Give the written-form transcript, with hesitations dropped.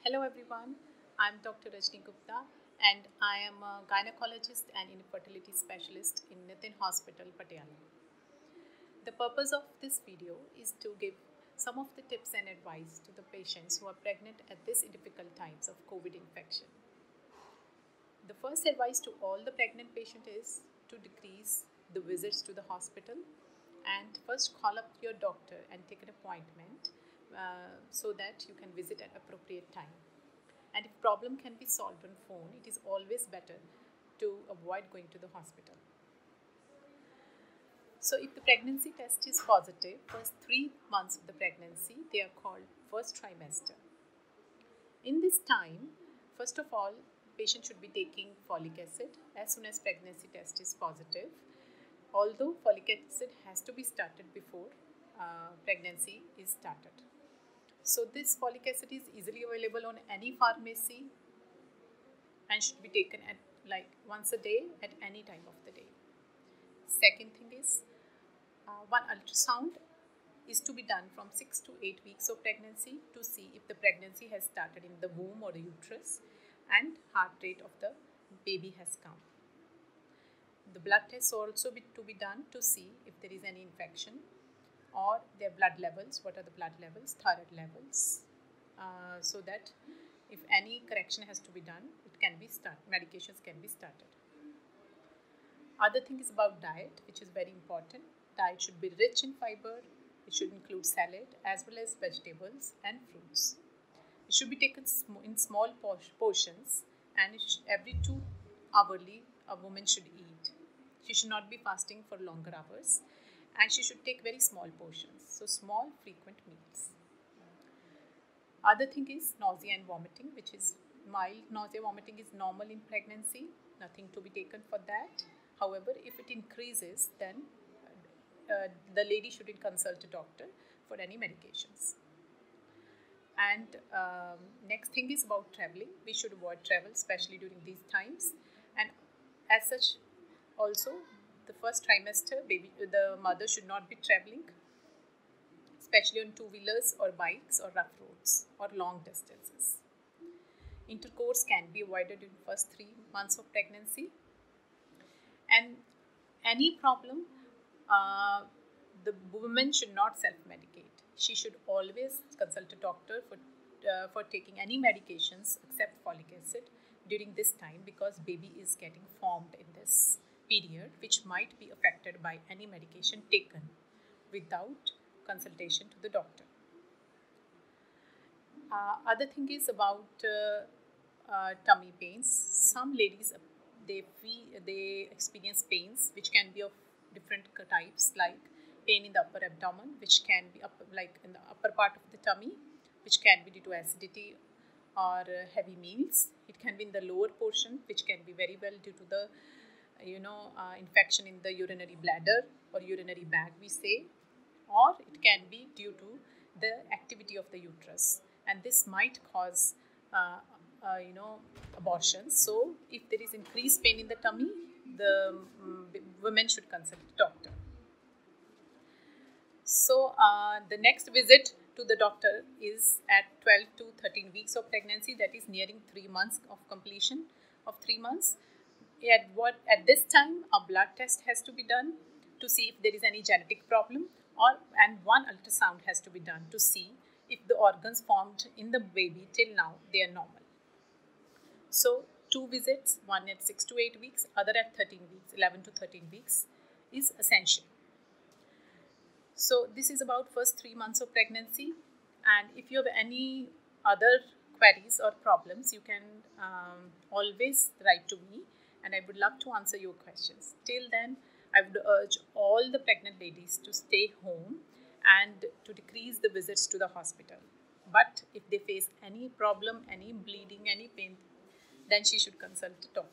Hello everyone, I'm Dr. Rajni Gupta and I am a gynecologist and infertility specialist in Nitin Hospital, Patiala. The purpose of this video is to give some of the tips and advice to the patients who are pregnant at this difficult times of COVID infection. The first advice to all the pregnant patients is to decrease the visits to the hospital and first call up your doctor and take an appointment so that you can visit at appropriate time. And if problem can be solved on phone, it is always better to avoid going to the hospital. So if the pregnancy test is positive, first 3 months of the pregnancy, they are called first trimester. In this time, first of all, patient should be taking folic acid as soon as pregnancy test is positive. Although folic acid has to be started before pregnancy is started. So this folic acid is easily available on any pharmacy and should be taken at like once a day at any time of the day. Second thing is one ultrasound is to be done from 6 to 8 weeks of pregnancy to see if the pregnancy has started in the womb or the uterus and heart rate of the baby has come. The blood tests also to be done to see if there is any infection or their blood levels, what are the blood levels, thyroid levels, so that if any correction has to be done, it can be started, medications can be started. Other thing is about diet, which is very important. Diet should be rich in fiber, it should include salad as well as vegetables and fruits. It should be taken in small portions and every 2 hourly a woman should eat. She should not be fasting for longer hours and she should take very small portions, so small frequent meals. Other thing is nausea and vomiting, which is mild nausea vomiting is normal in pregnancy, nothing to be taken for that. However, if it increases, then the lady shouldn't consult a doctor for any medications. And next thing is about traveling. We should avoid travel, especially during these times. And as such, also the first trimester, the mother should not be traveling, especially on two-wheelers or bikes or rough roads or long distances. Intercourse can be avoided in first 3 months of pregnancy. And any problem, the woman should not self-medicate. She should always consult a doctor for taking any medications except folic acid during this time, because baby is getting formed in this period, which might be affected by any medication taken without consultation to the doctor. Other thing is about tummy pains. Some ladies they experience pains which can be of different types, like pain in the upper abdomen, which can be like in the upper part of the tummy, which can be due to acidity or heavy meals. It can be in the lower portion, which can be very well due to the infection in the urinary bladder or urinary bag, we say, or it can be due to the activity of the uterus, and this might cause abortions. So if there is increased pain in the tummy, the women should consult the doctor. So the next visit to the doctor is at 12 to 13 weeks of pregnancy, that is nearing 3 months of completion of 3 months. At this time a blood test has to be done to see if there is any genetic problem, and one ultrasound has to be done to see if the organs formed in the baby till now they are normal. So 2 visits, one at 6 to 8 weeks, other at 13 weeks, 11 to 13 weeks is essential. So this is about first 3 months of pregnancy, and if you have any other queries or problems, you can always write to me and I would love to answer your questions. Till then, I would urge all the pregnant ladies to stay home and to decrease the visits to the hospital. But if they face any problem, any bleeding, any pain, then she should consult a doctor.